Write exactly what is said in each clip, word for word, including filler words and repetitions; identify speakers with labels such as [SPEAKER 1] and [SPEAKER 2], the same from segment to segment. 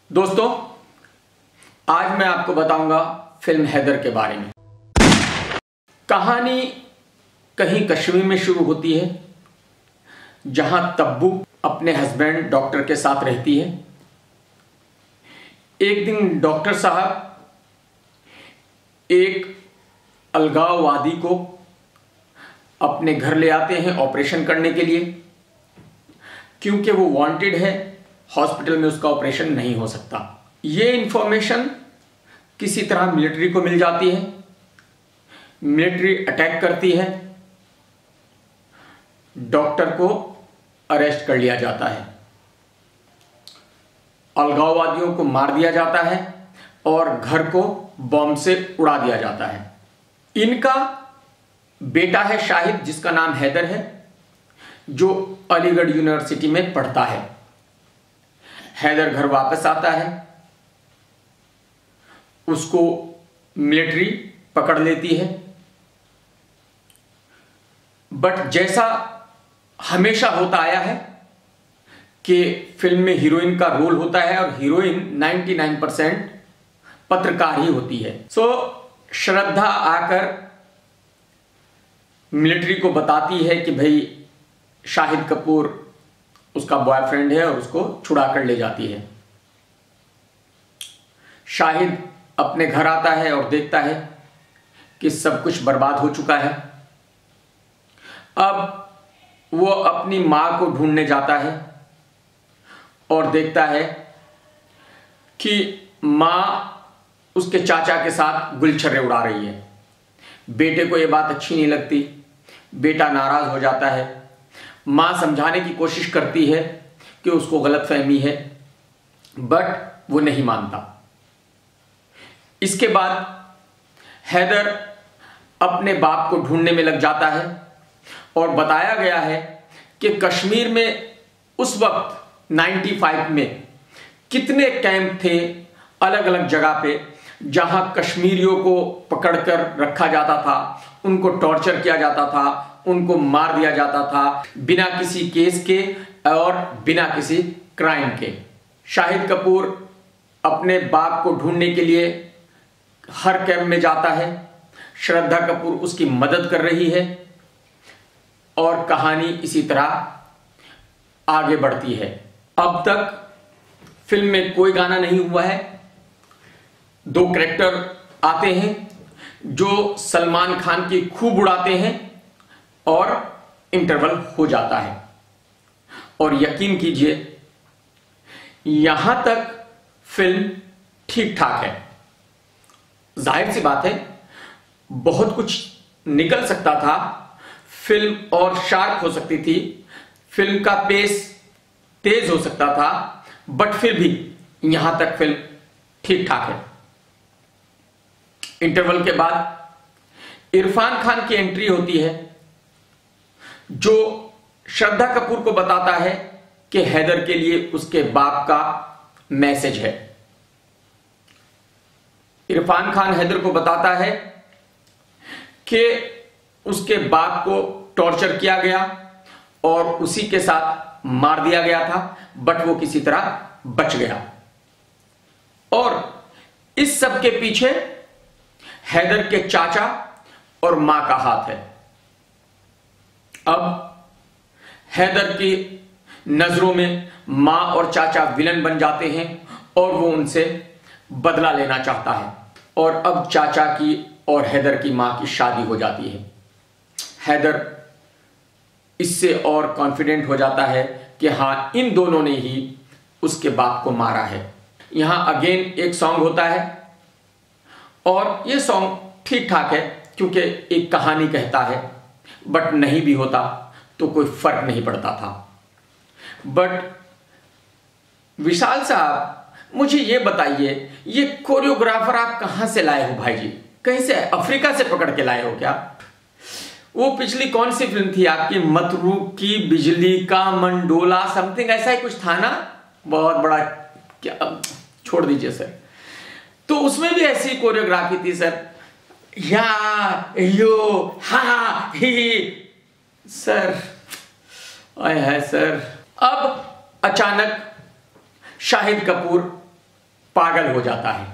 [SPEAKER 1] दोस्तों, आज मैं आपको बताऊंगा फिल्म हैदर के बारे में। कहानी कहीं कश्मीर में शुरू होती है, जहां तब्बू अपने हस्बैंड डॉक्टर के साथ रहती है। एक दिन डॉक्टर साहब एक अलगाववादी को अपने घर ले आते हैं ऑपरेशन करने के लिए, क्योंकि वो वांटेड है, हॉस्पिटल में उसका ऑपरेशन नहीं हो सकता। ये इंफॉर्मेशन किसी तरह मिलिट्री को मिल जाती है। मिलिट्री अटैक करती है, डॉक्टर को अरेस्ट कर लिया जाता है, अलगाववादियों को मार दिया जाता है और घर को बॉम्ब से उड़ा दिया जाता है। इनका बेटा है शाहिद, जिसका नाम हैदर है, जो अलीगढ़ यूनिवर्सिटी में पढ़ता है। हैदर घर वापस आता है, उसको मिलिट्री पकड़ लेती है। बट जैसा हमेशा होता आया है कि फिल्म में हीरोइन का रोल होता है और हीरोइन निन्यानवे परसेंट पत्रकार ही होती है। सो श्रद्धा आकर मिलिट्री को बताती है कि भाई शाहिद कपूर उसका बॉयफ्रेंड है और उसको छुड़ा कर ले जाती है। शाहिद अपने घर आता है और देखता है कि सब कुछ बर्बाद हो चुका है। अब वो अपनी मां को ढूंढने जाता है और देखता है कि मां उसके चाचा के साथ गुलछर्रे उड़ा रही है। बेटे को यह बात अच्छी नहीं लगती, बेटा नाराज हो जाता है। मां समझाने की कोशिश करती है कि उसको गलतफहमी है, बट वो नहीं मानता। इसके बाद हैदर अपने बाप को ढूंढने में लग जाता है और बताया गया है कि कश्मीर में उस वक्त पचानवे में कितने कैंप थे अलग अलग जगह पे, जहां कश्मीरियों को पकड़कर रखा जाता था, उनको टॉर्चर किया जाता था, उनको मार दिया जाता था बिना किसी केस के और बिना किसी क्राइम के। शाहिद कपूर अपने बाप को ढूंढने के लिए हर कैंप में जाता है। श्रद्धा कपूर उसकी मदद कर रही है और कहानी इसी तरह आगे बढ़ती है। अब तक फिल्म में कोई गाना नहीं हुआ है। दो कैरेक्टर आते हैं जो सलमान खान की खूब उड़ाते हैं और इंटरवल हो जाता है। और यकीन कीजिए, यहां तक फिल्म ठीक ठाक है। जाहिर सी बात है, बहुत कुछ निकल सकता था, फिल्म और शार्प हो सकती थी, फिल्म का पेस तेज हो सकता था, बट फिर भी यहां तक फिल्म ठीक ठाक है। इंटरवल के बाद इरफान खान की एंट्री होती है, जो श्रद्धा कपूर को बताता है कि हैदर के लिए उसके बाप का मैसेज है। इरफान खान हैदर को बताता है कि उसके बाप को टॉर्चर किया गया और उसी के साथ मार दिया गया था, बट वो किसी तरह बच गया। और इस सब के पीछे हैदर के चाचा और मां का हाथ है। अब हैदर की नजरों में मां और चाचा विलन बन जाते हैं और वो उनसे बदला लेना चाहता है। और अब चाचा की और हैदर की मां की शादी हो जाती है। हैदर इससे और कॉन्फिडेंट हो जाता है कि हां, इन दोनों ने ही उसके बाप को मारा है। यहां अगेन एक सॉन्ग होता है और यह सॉन्ग ठीक ठाक है, क्योंकि एक कहानी कहता है, बट नहीं भी होता तो कोई फर्क नहीं पड़ता था। बट विशाल साहब, मुझे ये बताइए, ये कोरियोग्राफर आप कहां से लाए हो भाई जी? कहीं से अफ्रीका से पकड़ के लाए हो क्या? वो पिछली कौन सी फिल्म थी आपकी, मतरू की बिजली का मंडोला, समथिंग ऐसा ही कुछ था ना, बहुत बड़ा, क्या, छोड़ दीजिए सर। तो उसमें भी ऐसी कोरियोग्राफी थी सर, या यो हा ही सर, आए है सर। अब अचानक शाहिद कपूर पागल हो जाता है,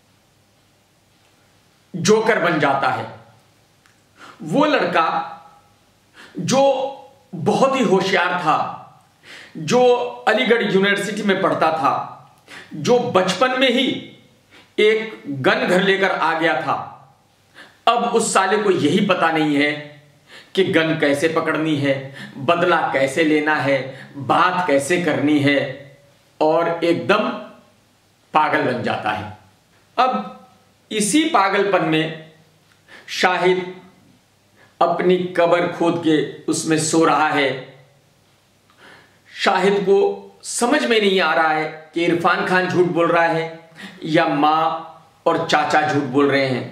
[SPEAKER 1] जोकर बन जाता है। वो लड़का जो बहुत ही होशियार था, जो अलीगढ़ यूनिवर्सिटी में पढ़ता था, जो बचपन में ही एक गन घर लेकर आ गया था, अब उस साले को यही पता नहीं है कि गन कैसे पकड़नी है, बदला कैसे लेना है, बात कैसे करनी है, और एकदम पागल बन जाता है। अब इसी पागलपन में शाहिद अपनी कब्र खोद के उसमें सो रहा है। शाहिद को समझ में नहीं आ रहा है कि इरफान खान झूठ बोल रहा है या मां और चाचा झूठ बोल रहे हैं।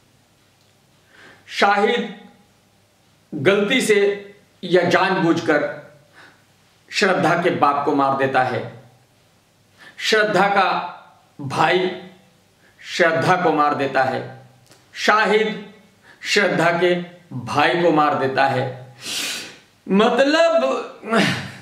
[SPEAKER 1] शाहिद गलती से या जानबूझकर श्रद्धा के बाप को मार देता है। श्रद्धा का भाई श्रद्धा को मार देता है। शाहिद श्रद्धा के भाई को मार देता है। मतलब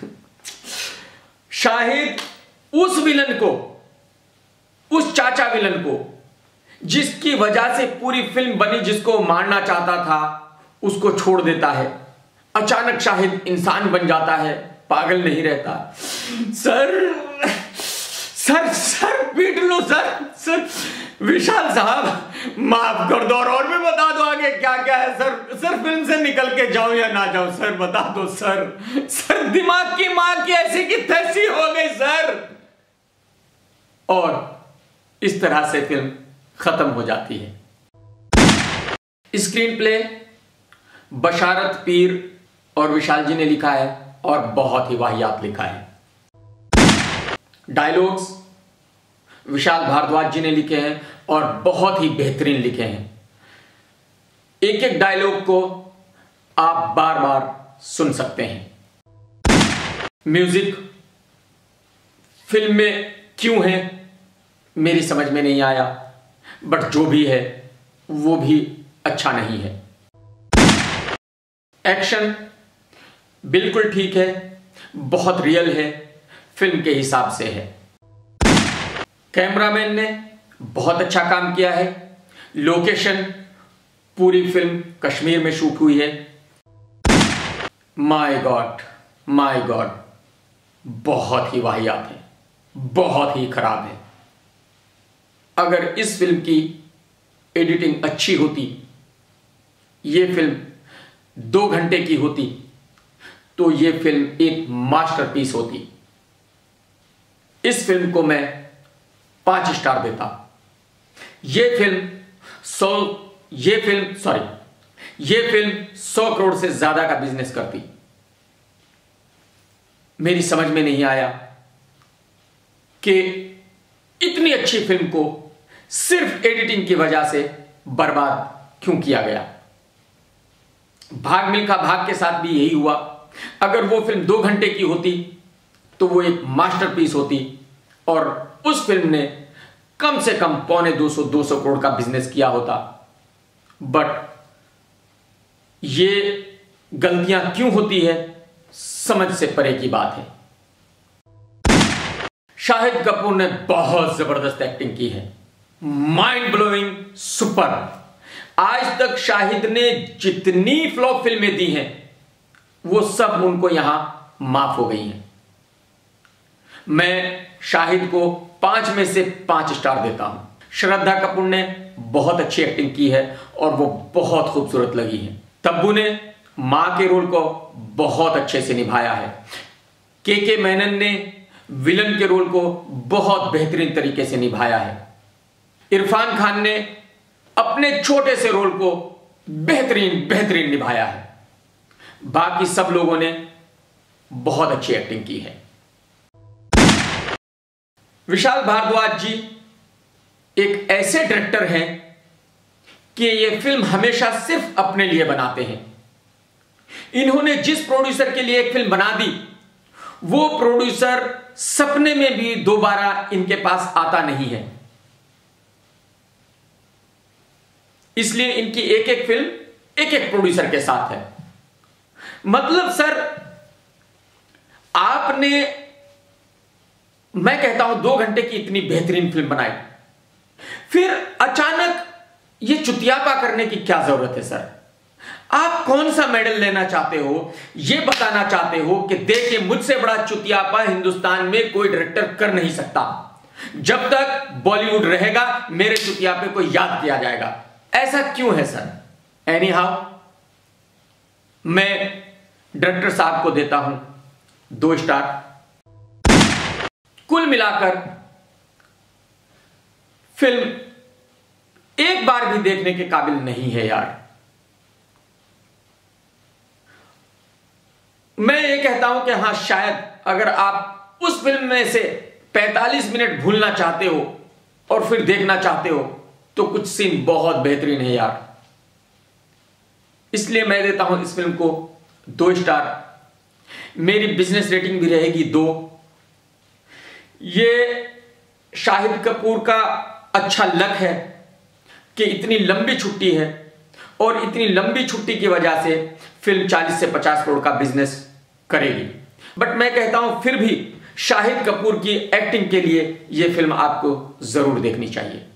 [SPEAKER 1] शाहिद उस विलन को, उस चाचा विलन को, जिसकी वजह से पूरी फिल्म बनी, जिसको मारना चाहता था, उसको छोड़ देता है। अचानक शाहिद इंसान बन जाता है, पागल नहीं रहता। सर सर सर पीट लो सर सर विशाल साहब माफ कर दो, और भी बता दो आगे क्या क्या है सर। सर फिल्म से निकल के जाओ या ना जाओ सर, बता दो सर। सर दिमाग की मां की ऐसी की तैसी हो गई सर। और इस तरह से फिल्म खत्म हो जाती है। स्क्रीन प्ले बशारत पीर और विशाल जी ने लिखा है और बहुत ही वाहियात लिखा है। डायलॉग्स विशाल भारद्वाज जी ने लिखे हैं और बहुत ही बेहतरीन लिखे हैं। एक एक डायलॉग को आप बार बार सुन सकते हैं। म्यूजिक फिल्म में क्यों है मेरी समझ में नहीं आया, बट जो भी है वो भी अच्छा नहीं है। एक्शन बिल्कुल ठीक है, बहुत रियल है, फिल्म के हिसाब से है। कैमरामैन ने बहुत अच्छा काम किया है। लोकेशन पूरी फिल्म कश्मीर में शूट हुई है। माय गॉड माय गॉड, बहुत ही वाहियात है, बहुत ही खराब है। अगर इस फिल्म की एडिटिंग अच्छी होती, ये फिल्म दो घंटे की होती, तो ये फिल्म एक मास्टरपीस होती। इस फिल्म को मैं पांच स्टार देता। ये फिल्म सौ ये फिल्म सॉरी ये फिल्म सौ करोड़ से ज्यादा का बिजनेस करती। मेरी समझ में नहीं आया कि इतनी अच्छी फिल्म को सिर्फ एडिटिंग की वजह से बर्बाद क्यों किया गया। भाग मिल्खा भाग के साथ भी यही हुआ। अगर वो फिल्म दो घंटे की होती तो वो एक मास्टरपीस होती और उस फिल्म ने कम से कम पौने दो सौ दो सौ करोड़ का बिजनेस किया होता। बट ये गलतियां क्यों होती है, समझ से परे की बात है। शाहिद कपूर ने बहुत जबरदस्त एक्टिंग की है, माइंड ब्लोइंग, सुपर। आज तक शाहिद ने जितनी फ्लॉप फिल्में दी हैं वो सब उनको यहां माफ हो गई हैं। मैं शाहिद को पांच में से पांच स्टार देता हूं। श्रद्धा कपूर ने बहुत अच्छी एक्टिंग की है और वो बहुत खूबसूरत लगी है। तब्बू ने मां के रोल को बहुत अच्छे से निभाया है। के के मेनन ने विलन के रोल को बहुत बेहतरीन तरीके से निभाया है। इरफान खान ने अपने छोटे से रोल को बेहतरीन बेहतरीन निभाया है। बाकी सब लोगों ने बहुत अच्छी एक्टिंग की है। विशाल भारद्वाज जी एक ऐसे डायरेक्टर हैं कि ये फिल्म हमेशा सिर्फ अपने लिए बनाते हैं। इन्होंने जिस प्रोड्यूसर के लिए एक फिल्म बना दी, वो प्रोड्यूसर सपने में भी दोबारा इनके पास आता नहीं है। इसलिए इनकी एक एक फिल्म एक एक प्रोड्यूसर के साथ है। मतलब सर, आपने मैं कहता हूं दो घंटे की इतनी बेहतरीन फिल्म बनाई, फिर अचानक ये चुतियापा करने की क्या जरूरत है सर? आप कौन सा मेडल लेना चाहते हो? ये बताना चाहते हो कि देखिए मुझसे बड़ा चुतियापा हिंदुस्तान में कोई डायरेक्टर कर नहीं सकता। जब तक बॉलीवुड रहेगा मेरे चुतियापे को याद किया जाएगा। ऐसा क्यों है सर? एनी हाउ, मैं डायरेक्टर साहब को देता हूं दो स्टार। कुल मिलाकर फिल्म एक बार भी देखने के काबिल नहीं है यार। मैं ये कहता हूं कि हां, शायद अगर आप उस फिल्म में से पैंतालीस मिनट भूलना चाहते हो और फिर देखना चाहते हो तो कुछ सीन बहुत बेहतरीन है यार। इसलिए मैं देता हूं इस फिल्म को दो स्टार। मेरी बिजनेस रेटिंग भी रहेगी दो। ये शाहिद कपूर का अच्छा लक है कि इतनी लंबी छुट्टी है और इतनी लंबी छुट्टी की वजह से फिल्म चालीस से पचास करोड़ का बिजनेस करेगी। बट मैं कहता हूं फिर भी शाहिद कपूर की एक्टिंग के लिए यह फिल्म आपको जरूर देखनी चाहिए।